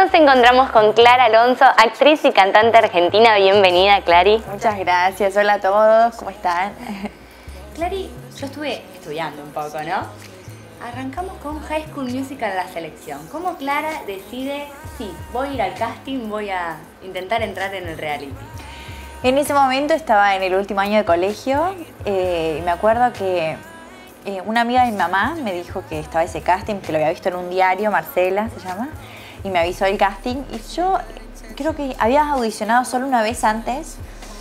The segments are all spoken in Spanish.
nos encontramos con Clara Alonso, actriz y cantante argentina. Bienvenida, Clary. Muchas gracias. Hola a todos, ¿cómo están? Clary, yo estuve estudiando un poco, ¿no? Arrancamos con High School Musical la selección. ¿Cómo Clara decide, sí, voy a ir al casting, voy a intentar entrar en el reality? En ese momento estaba en el último año de colegio y me acuerdo que una amiga de mi mamá me dijo que estaba ese casting, que lo había visto en un diario, Marcela se llama, y me avisó del casting. Y yo creo que había audicionado solo una vez antes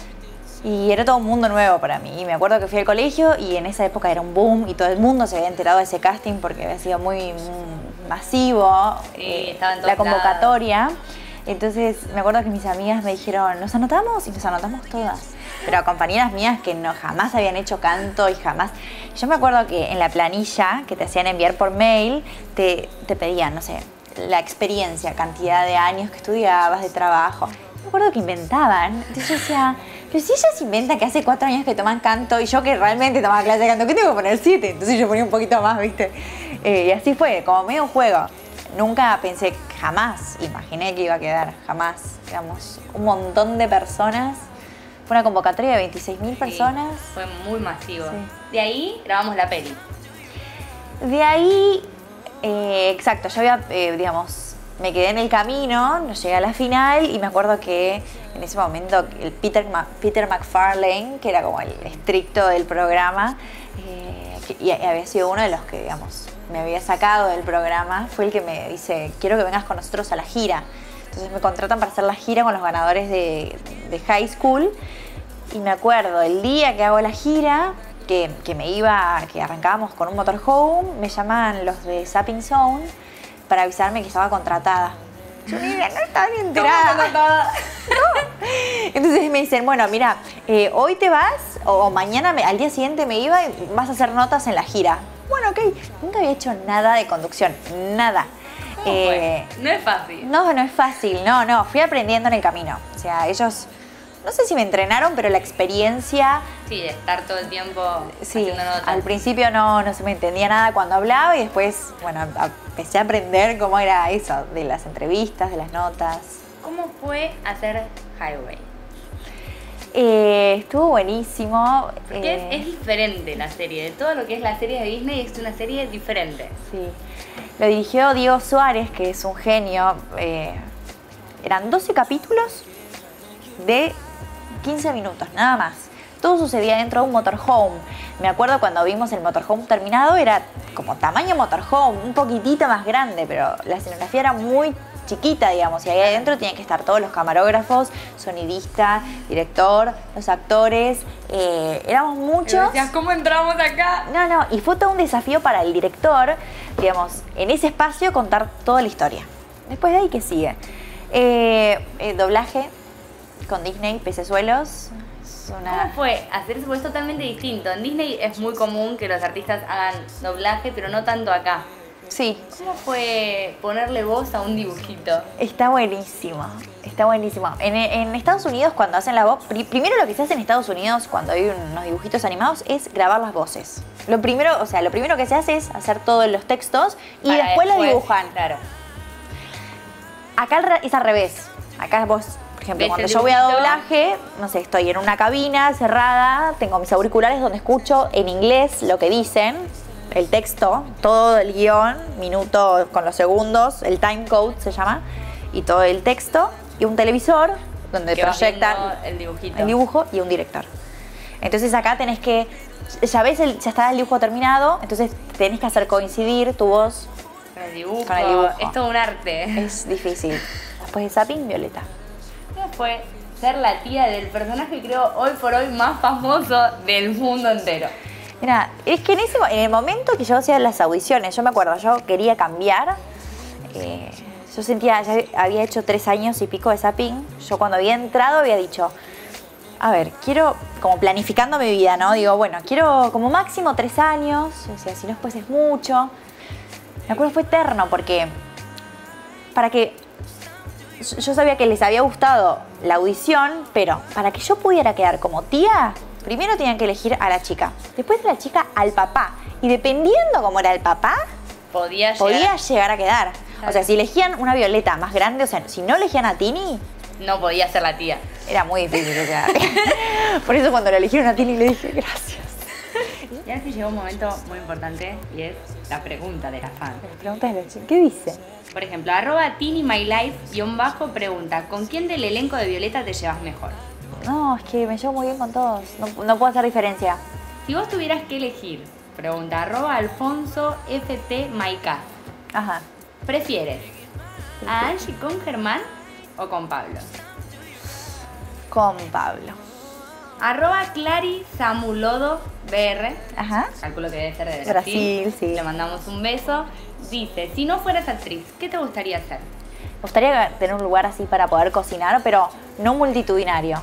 y era todo un mundo nuevo para mí. Y me acuerdo que fui al colegio y en esa época era un boom y todo el mundo se había enterado de ese casting porque había sido muy masivo la convocatoria. Entonces me acuerdo que mis amigas me dijeron, ¿nos anotamos? Y nos anotamos todas. Pero compañeras mías que jamás habían hecho canto y jamás... Yo me acuerdo que en la planilla que te hacían enviar por mail te pedían, no sé, la experiencia, cantidad de años que estudiabas, de trabajo. Me acuerdo que inventaban. Entonces yo decía, pero si ellas inventan que hace 4 años que toman canto y yo que realmente tomaba clase de canto, ¿qué tengo que poner 7? Entonces yo ponía un poquito más, ¿viste? Y así fue, como medio un juego. Nunca pensé, jamás imaginé que iba a quedar, jamás. Digamos, un montón de personas. Fue una convocatoria de 26.000 personas. Fue muy masivo. Sí. De ahí grabamos la peli. De ahí, exacto, yo había, digamos, me quedé en el camino, no llegué a la final y me acuerdo que en ese momento el Peter McFarlane, que era como el estricto del programa, y había sido uno de los que, digamos, me había sacado del programa, fue el que me dice, quiero que vengas con nosotros a la gira. Entonces me contratan para hacer la gira con los ganadores de high school. Y me acuerdo, el día que hago la gira, que arrancábamos con un motorhome, me llaman los de Zapping Zone para avisarme que estaba contratada. Yo no estaba ni enterada. No. Entonces me dicen, bueno, mira, hoy te vas o mañana al día siguiente me iba y vas a hacer notas en la gira. Bueno, ok. Nunca había hecho nada de conducción, nada. No es fácil. No es fácil, no. Fui aprendiendo en el camino. O sea, ellos, no sé si me entrenaron, pero la experiencia... Sí, de estar todo el tiempo haciendo notas. Al principio no se me entendía nada cuando hablaba y después, bueno, empecé a aprender cómo era eso, de las entrevistas, de las notas. ¿Cómo fue hacer Highway? Estuvo buenísimo. Porque es diferente la serie, de todo lo que es la serie de Disney es una serie diferente. Sí. Lo dirigió Diego Suárez, que es un genio. Eran 12 capítulos de 15 minutos, nada más. Todo sucedía dentro de un motorhome. Me acuerdo cuando vimos el motorhome terminado, era como tamaño motorhome, un poquitito más grande, pero la escenografía era muy chiquita, digamos, y ahí adentro tenían que estar todos los camarógrafos, sonidista, director, los actores, éramos muchos. Decías, ¿cómo entramos acá? No, y fue todo un desafío para el director, digamos, en ese espacio contar toda la historia. Después de ahí, ¿qué sigue? Doblaje con Disney, Pecesuelos. ¿Cómo fue hacer eso? Es totalmente distinto. En Disney es muy común que los artistas hagan doblaje, pero no tanto acá. Sí. ¿Cómo fue ponerle voz a un dibujito? Está buenísimo, está buenísimo. En Estados Unidos cuando hacen la voz, primero lo que se hace en Estados Unidos cuando hay unos dibujitos animados es grabar las voces. Lo primero que se hace es hacer todos los textos y después lo dibujan. Claro. Acá es al revés. Acá vos, por ejemplo, cuando yo voy a doblaje, no sé, estoy en una cabina cerrada, tengo mis auriculares donde escucho en inglés lo que dicen, el texto, todo el guión, minuto con los segundos, el time code se llama, y todo el texto, y un televisor donde proyectan el dibujo y un director. Entonces acá tenés que, ya está el dibujo terminado, entonces tenés que hacer coincidir tu voz con el dibujo. Es todo un arte. Es difícil. Después de Zapping, Violeta. ¿Cómo fue ser la tía del personaje, creo, hoy por hoy más famoso del mundo entero? Mira, es que en el momento que yo hacía las audiciones, yo me acuerdo, yo quería cambiar. Yo sentía, ya había hecho 3 años y pico de Zapping. Yo cuando había entrado había dicho, a ver, quiero, como planificando mi vida, ¿no? Digo, bueno, quiero como máximo 3 años. O sea, si no después es mucho. Me acuerdo, fue eterno porque yo sabía que les había gustado la audición, pero para que yo pudiera quedar como tía, primero tenían que elegir a la chica, después de la chica al papá. Y dependiendo cómo era el papá, podía llegar a quedar. O sea, si elegían una Violeta más grande, o sea, si no elegían a Tini, No podía ser la tía. era muy difícil. O sea, por eso cuando la eligieron a Tini le dije gracias. Y ahora sí llegó un momento muy importante y es la pregunta de la fan. La pregunta es la chica, ¿qué dice? Por ejemplo, @TiniMyLife_ pregunta, ¿con quién del elenco de Violeta te llevas mejor? No, es que me llevo muy bien con todos. No puedo hacer diferencia. Si vos tuvieras que elegir, pregunta @AlfonsoFTMyCast, Ajá. ¿prefieres a Angie con Germán o con Pablo? Con Pablo. @ClariSamulodoBR, Ajá. calculo que debe ser de Brasil, sí. Le mandamos un beso. Dice, si no fueras actriz, ¿qué te gustaría hacer? Me gustaría tener un lugar así para poder cocinar, pero no multitudinario.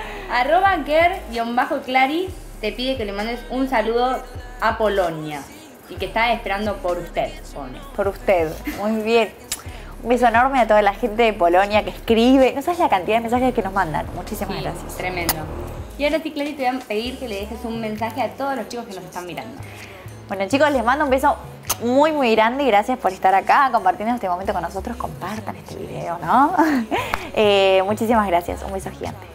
@Ger_Clary te pide que le mandes un saludo a Polonia y que está esperando por usted, pone. Por usted. Muy bien. Un beso enorme a toda la gente de Polonia que escribe. No sabes la cantidad de mensajes que nos mandan. Muchísimas Sí, gracias. tremendo. Y ahora sí, Clary, te voy a pedir que le dejes un mensaje a todos los chicos que nos están mirando. Bueno, chicos, les mando un beso muy, muy grande y gracias por estar acá compartiendo este momento con nosotros. Compartan este video, ¿no? Muchísimas gracias. Un beso gigante.